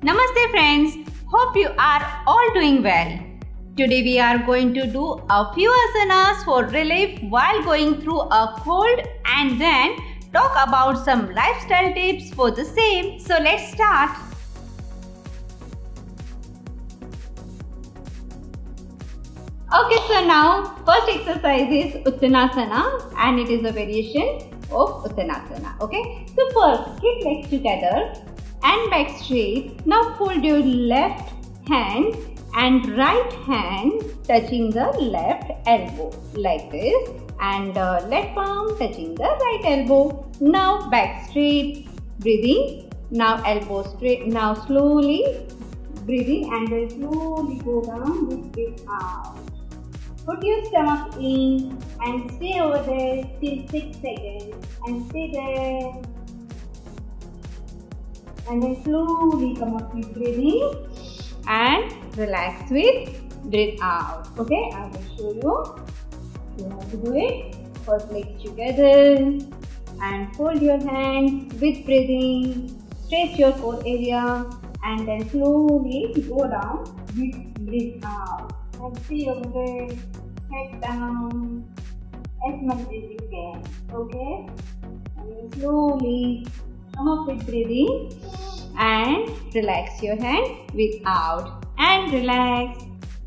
Namaste friends, hope you are all doing well. Today we are going to do a few asanas for relief while going through a cold and then talk about some lifestyle tips for the same. So let's start. Okay, so now first exercise is Uttanasana and it is a variation of Uttanasana. Okay, so first keep legs together and back straight. Now fold your left hand and right hand touching the left elbow like this and left palm touching the right elbow. Now back straight, breathing. Now elbow straight. Now slowly breathing and then slowly go down with it out. Put your stomach in and stay over there till 6 seconds and stay there. And then slowly come up with breathing and relax with breathe out. Okay, I will show you. You have to do it. First legs together and fold your hands with breathing. Stretch your core area and then slowly go down with breathe out. And stay over there. Head down as much as you can. Okay, and then slowly come up with breathing and relax your hands with out and relax.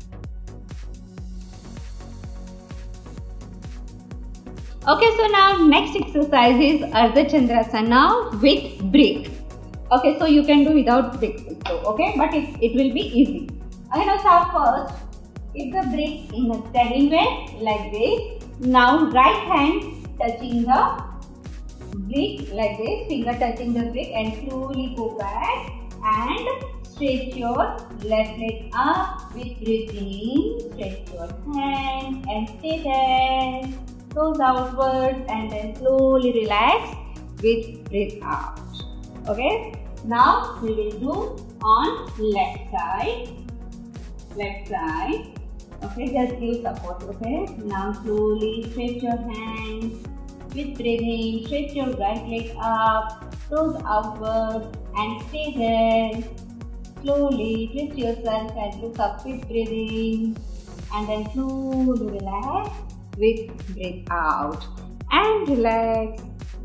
Okay, so now next exercise is Ardha Chandrasana with break. Okay, so you can do without break also, okay, but it will be easy. Okay, now start first. Keep the break in a steady way like this. Now right hand touching the brick like this, finger touching the brick and slowly go back and stretch your left leg up with breathing. Stretch your hand and stay there. Toes outwards and then slowly relax with breathe out. Okay. Now we will do on left side. Left side. Okay, just give support. Okay. Now slowly stretch your hands. With breathing, stretch your right leg up, toes outward and stay there. Slowly twist yourself and look up with breathing and then slowly relax with breathe out and relax.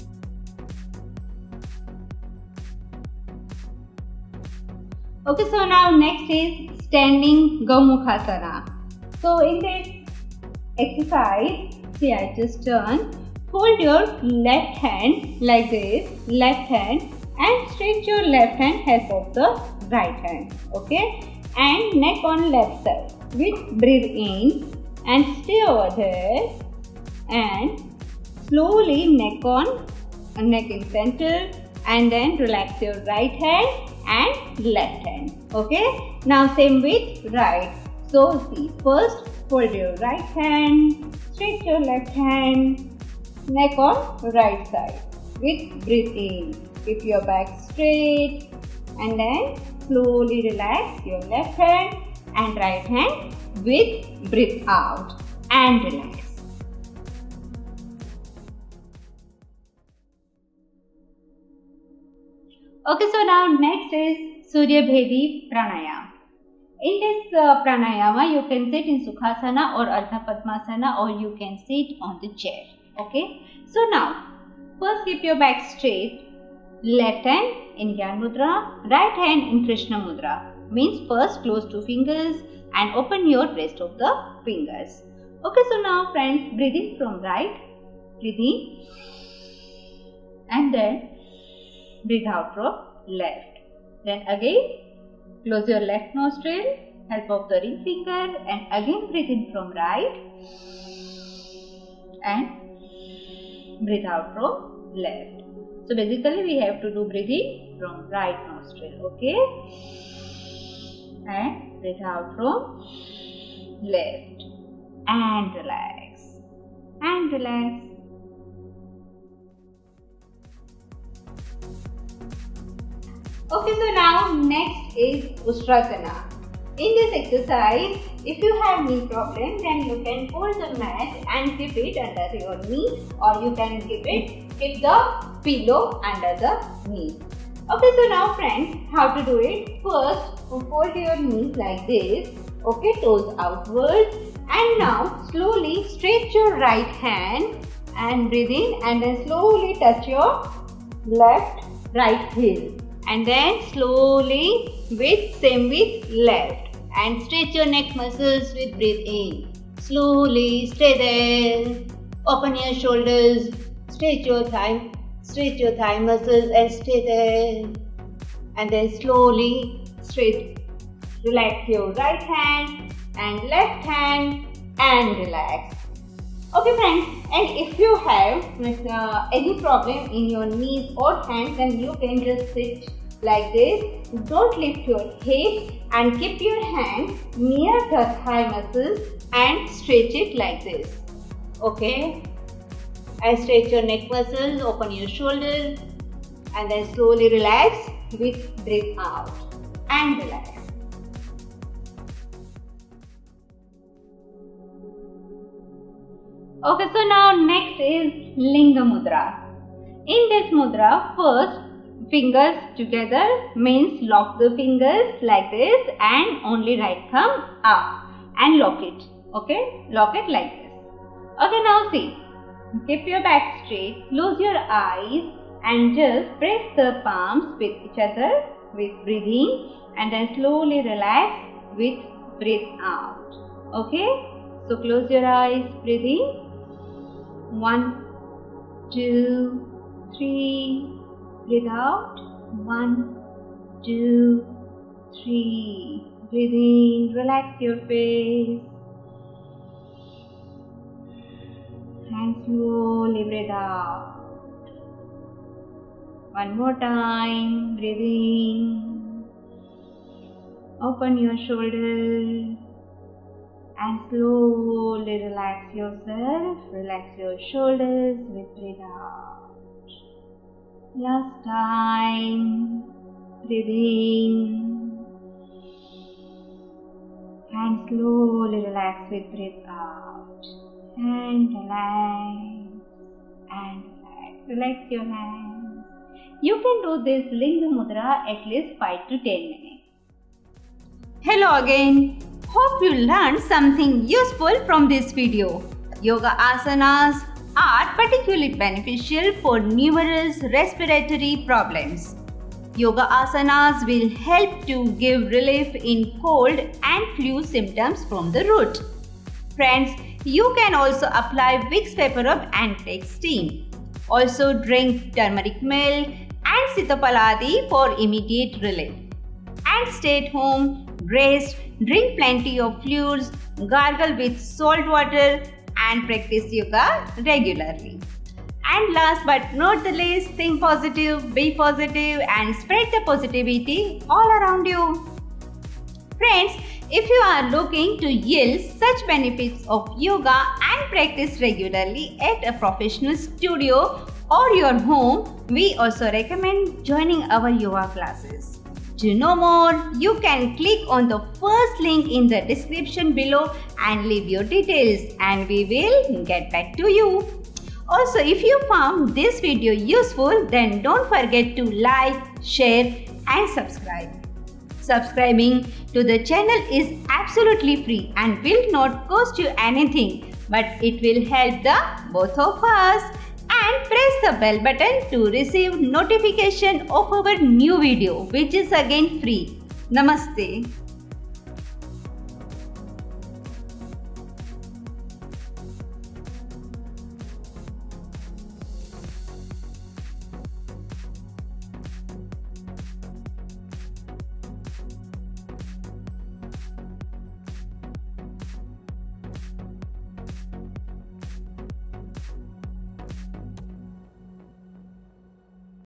Okay, so now next is standing Gomukhasana. So in this exercise, see I just turn. Hold your left hand like this, left hand and stretch your left hand, help of the right hand, okay, and neck on left side with breathe in and stay over there and slowly neck in center and then relax your right hand and left hand, okay. Now same with right. So see, first hold your right hand, stretch your left hand, neck on right side with breathe in. Keep your back straight and then slowly relax your left hand and right hand with breathe out and relax. Okay, so now next is Surya Bhedi Pranayama. In this Pranayama, you can sit in Sukhasana or Ardha Padmasana or you can sit on the chair. Okay, so now first keep your back straight, left hand in Gyan Mudra, right hand in Krishna Mudra. Means first close two fingers and open your rest of the fingers. Okay, so now friends, breathe in from right, breathe in and then breathe out from left. Then again close your left nostril, help of the ring finger and again breathe in from right and breathe out from left. So basically we have to do breathing from right nostril, okay, and breathe out from left and relax and relax. Okay, so now next is Ustrasana. In this exercise, if you have knee problem, then you can hold the mat and keep it under your knee or you can keep the pillow under the knee. Okay, so now friends, how to do it? First, fold your knees like this. Okay, toes outwards. And now slowly stretch your right hand and breathe in, and then slowly touch your right heel. And then slowly same with left. And stretch your neck muscles with breathe in. Slowly stay there. Open your shoulders. Stretch your thigh muscles and stay there. And then slowly relax your right hand and left hand and relax. Okay friends, and if you have any problem in your knees or hands, then you can just sit like this. Don't lift your hips and keep your hands near the thigh muscles and stretch it like this. Okay, and stretch your neck muscles, open your shoulders, and then slowly relax with breathe out and relax. Okay, so now next is Linga Mudra. In this mudra, first fingers together means lock the fingers like this and only right thumb up and lock it. Okay, lock it like this. Okay, now see, keep your back straight, close your eyes and just press the palms with each other with breathing, and then slowly relax with breathe out. Okay, so close your eyes, breathing. 1, 2, 3, breathe out. 1, 2, 3, breathe in, relax your face and slowly breathe out. One more time, breathe in, open your shoulders and slowly relax yourself, relax your shoulders with breathe out. Last time, breathe in and slowly relax with breathe out. And relax and relax. Relax your hands. You can do this Linga Mudra at least 5 to 10 minutes. Hello again. Hope you learned something useful from this video. Yoga asanas are particularly beneficial for numerous respiratory problems. Yoga asanas will help to give relief in cold and flu symptoms from the root. Friends, you can also apply Vicks Vapor Rub and take steam. Also drink turmeric milk and Sitapaladi for immediate relief. And stay at home, rest, drink plenty of fluids, gargle with salt water and practice yoga regularly. And last but not the least, think positive, be positive and spread the positivity all around you. Friends, if you are looking to yield such benefits of yoga and practice regularly at a professional studio or your home, we also recommend joining our yoga classes. To know more, you can click on the first link in the description below and leave your details, and we will get back to you. Also, if you found this video useful, then don't forget to like, share and subscribe. Subscribing to the channel is absolutely free and will not cost you anything, but it will help the both of us. And press the bell button to receive notification of our new video, which is again free. Namaste.